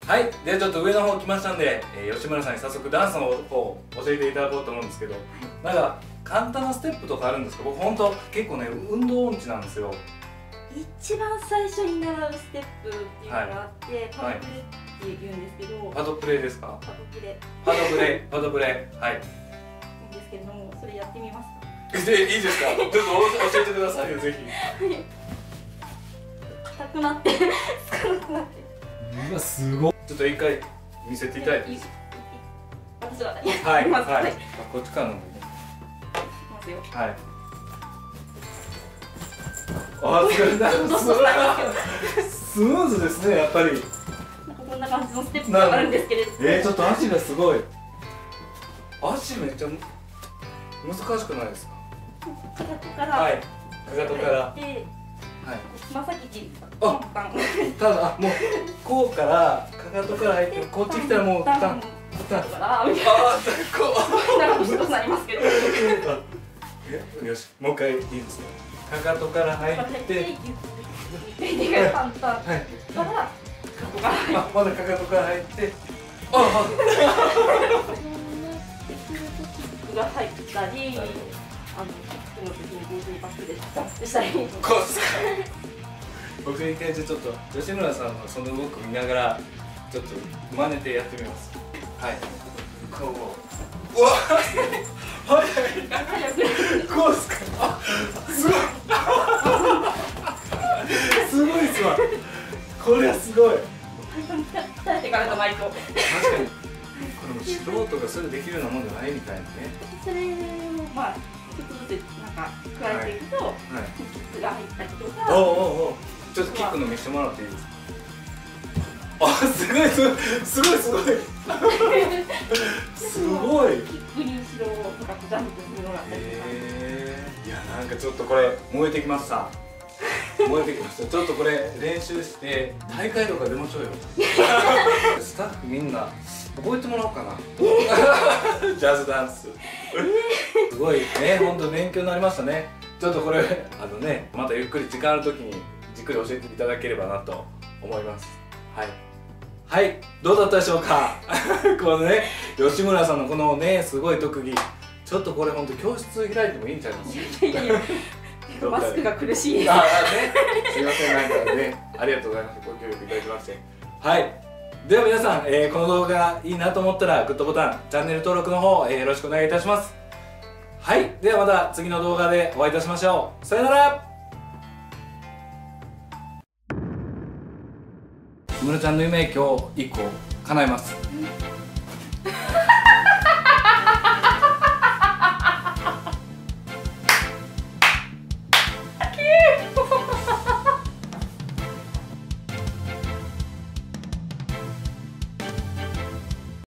はい、ではちょっと上の方来ましたんで、吉村さんに早速ダンスの方教えていただこうと思うんですけど、なんか簡単なステップとかあるんですか？僕ほんと結構ね運動音痴なんですよ。 一番最初に習うステップっていうのがあって、パドプレって言うんですけど、 パドプレですか？ パドプレパドプレ、パドプレ、はい。 いいんですけれども、それやってみますか？ で、いいですか？ちょっと教えてくださいよ、ぜひ。 硬くなってつかなくなって。 うわ、すごい。ちょっと一回見せていただいていいですか？ 私ははい、 まずはい。こっちからの。 ますよ。 はい。あ、すムーズですね、やっぱり。 なんかこんな感じのステップがあるんですけれど。 ちょっと足がすごい。足めっちゃ難しくないですか？ かかとから。 はい。かかとから。はい。 つま先にパンパン。 ただ、もうこうからかかとから入ってこっち来たらもうタンタン。 から。ああ、こう。なんか一つなりますけど。よし、もう一回いいですね。かかとから入って。 パンパン。から。 まだかかとから入って。 が入ったり、キックの時にバックでダンスしたり。 僕一回ちょっと吉村さんのその動き見ながらちょっと真似てやってみます。はい。こう。うわ。はい。こうですか。あ、すごい。すごいっすわ。これはすごい。 鍛えてからじゃないと。 確かに。これも素人がそれできるようなもんじゃないみたいなね。 それをまあちょっとずつなんか加えていくと、キックが入ったりとか。 ちょっとキックの見せてもらっていいですか？あ、すごいすごいすごいすごい。すごい。 キックに後ろを深くジャンプするのが。 いや、なんかちょっとこれ燃えてきました。燃えてきました。ちょっとこれ練習して大会とか出ましょうよ。スタッフみんな覚えてもらおうかな。ジャズダンス。すごいね、本当勉強になりましたね。ちょっとこれまたゆっくり時間ある時にじっくり教えていただければなと思います。はい。はい、どうだったでしょうか。このね、吉村さんのこのね、すごい特技。ちょっとこれ本当教室開いてもいいんちゃいます？ マスクが苦しいです。 すいません、なんかね、ありがとうございます。ご協力いただきまして。はい。では皆さん、この動画がいいなと思ったらグッドボタン、チャンネル登録の方、よろしくお願いいたします。はい。ではまた次の動画でお会いいたしましょう。さよなら。むらちゃんの夢、今日1個叶えます。